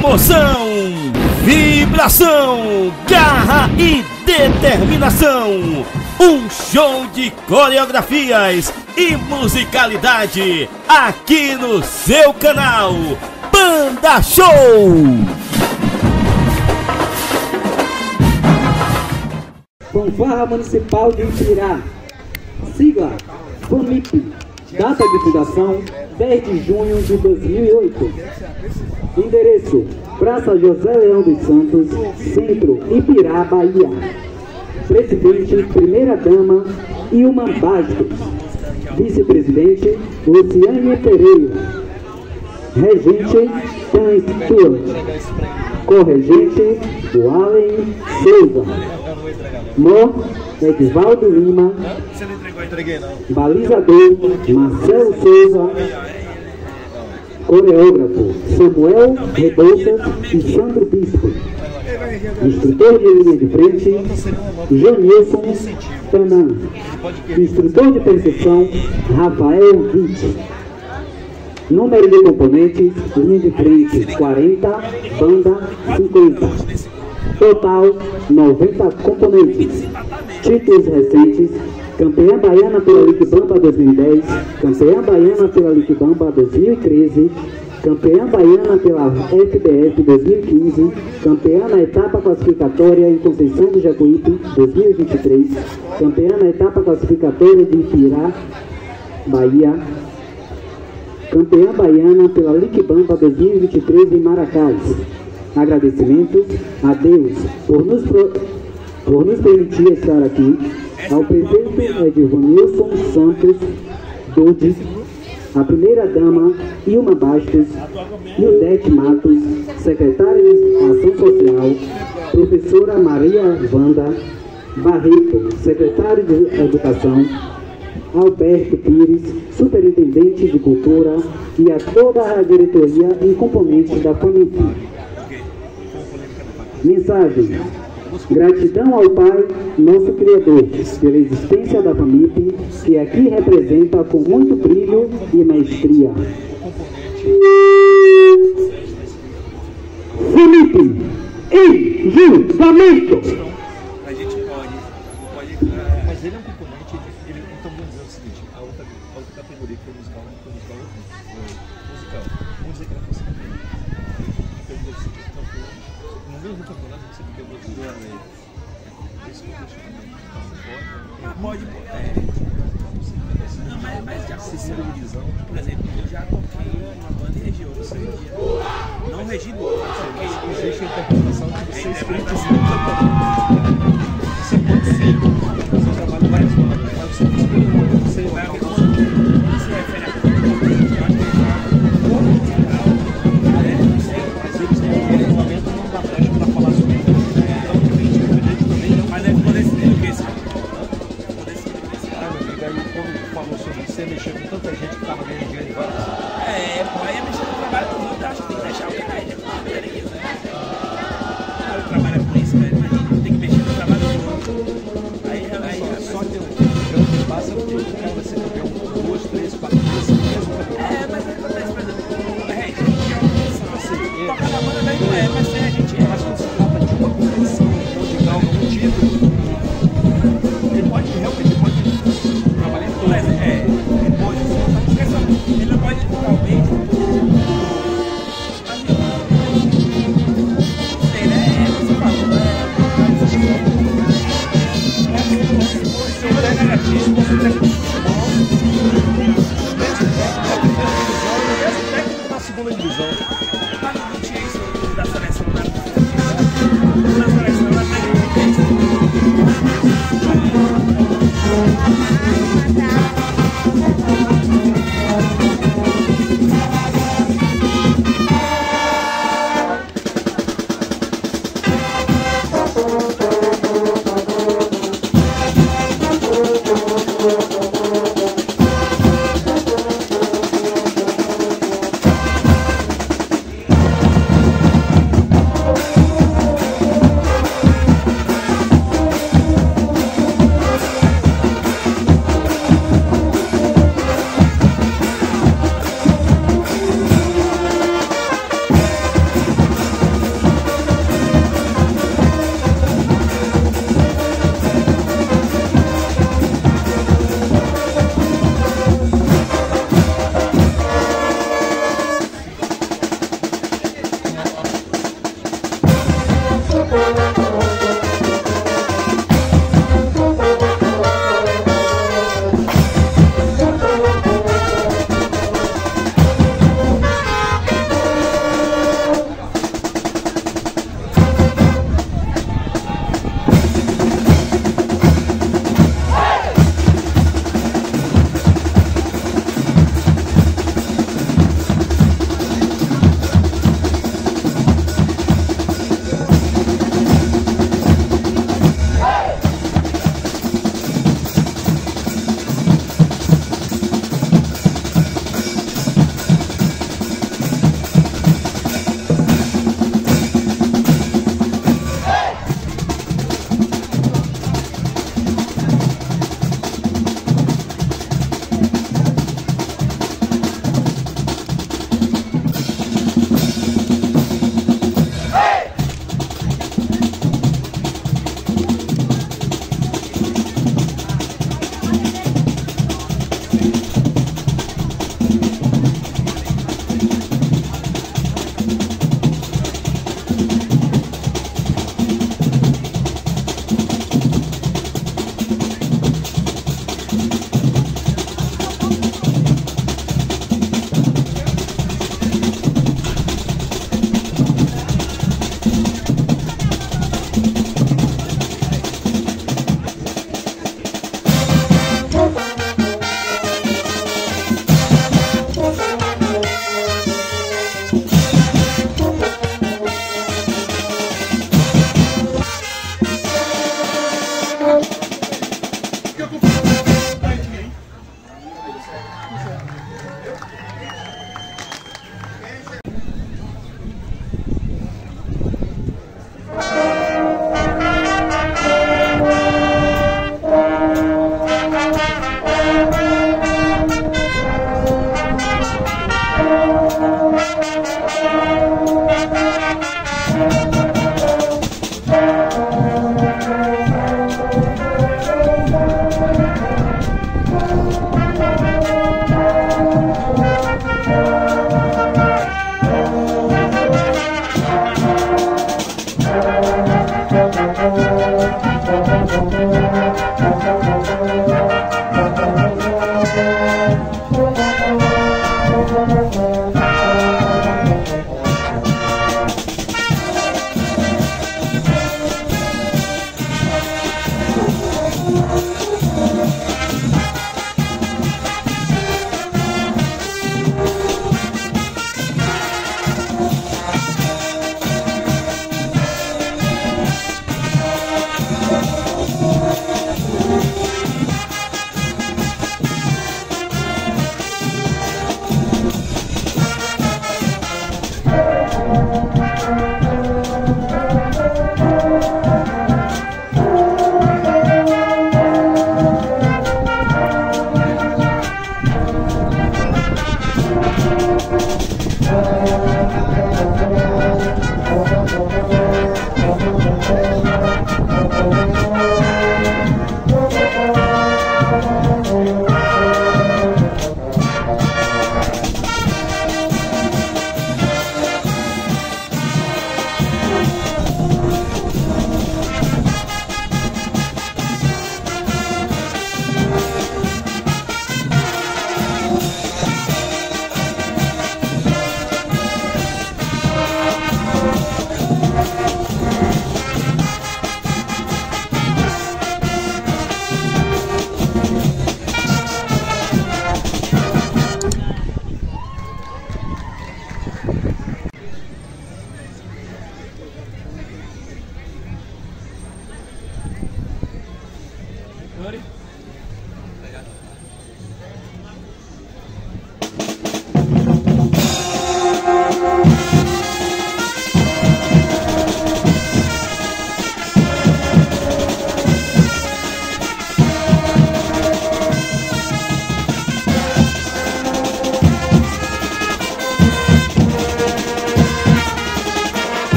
emoção, vibração, garra e determinação. Um show de coreografias e musicalidade aqui no seu canal Banda Show. Fanfarra Municipal de Ipirá, sigla FAMIP, data de fundação 10 de junho de 2008. Endereço: Praça José Leão dos Santos, Centro, Ipirá, Bahia. Presidente, primeira dama, Ilma Bastos. Vice-presidente, Luciane Pereira. Regente, Tan Stuart. Corregente, Walen Souza. Mor, Edvaldo Lima. Balizador, Marcelo Souza. Coreógrafo, Samuel Rebouças e Sandro Bispo. Instrutor de linha de frente, Janilson Tanan. Instrutor de percussão, Rafael Witt. Número de componentes, linha de frente 40, banda 50. Total 90 componentes. Títulos recentes: campeã baiana pela Liquibamba 2010, campeã baiana pela Liquibamba 2013, campeã baiana pela FBF 2015, campeã na etapa classificatória em Conceição do Jacuípe 2023, campeã na etapa classificatória de Ipirá, Bahia, campeã baiana pela Liquibamba 2023 em Maracás. Agradecimentos a Deus por nos permitir estar aqui, ao prefeito Edvanilson Santos Dudes, a primeira-dama Ilma Bastos, Ildete Matos, secretária de Ação Social, professora Maria Wanda Barreto, secretário de Educação, Alberto Pires, superintendente de Cultura, e a toda a diretoria e componentes da família. Mensagem: gratidão ao Pai, nosso Criador, pela existência da FAMIP, que aqui representa com muito brilho e maestria. FAMIP, em julgamento! A gente pode, mas ele é um componente, então vamos dizer o seguinte, a outra categoria que foi musical, não foi musical, vamos dizer que ela fosse campeã. No mesmo campeonato você pegou duas vezes. Esse contexto também. Pode. Não, mas já segunda divisão. Por exemplo, eu já toquei uma banda e regi outra. Não regi duas. Existe a interpretação que você escuta assim. Você pode ser. O seu trabalho vai você vai ver quando se refere a você mexeu com tanta gente que estava ganhando dinheiro em vários. Aí é mexer no trabalho do outro, acho que tem que deixar o que cai de fora, o trabalho é por isso, velho. Imagina, tem que mexer no trabalho do outro. Aí só que o grande passa porque o cara vai ser campeão 2, 3, 4 vezes mesmo campeão. Mas acontece, por exemplo, a gente é uma competição. Tocar na banda daí não é, mas a gente é. Mas quando se trata de uma competição, então de grau, um título, ele pode realmente trabalhar em todas. Ele não pode totalmente. Você falou, na segunda divisão. Mas não tinha isso da seleção na seleção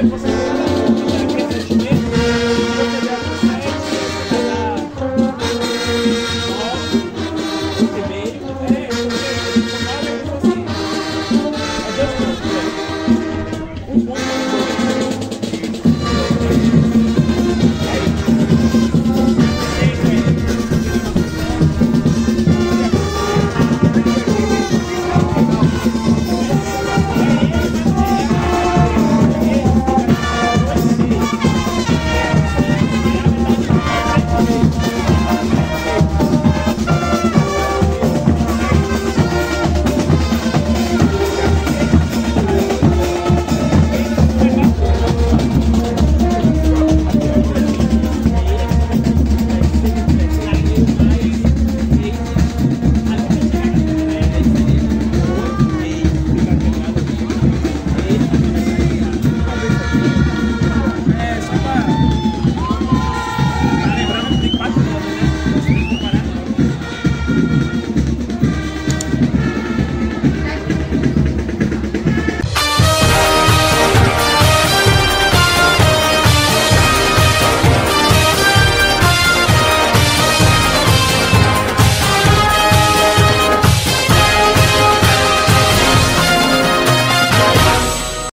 você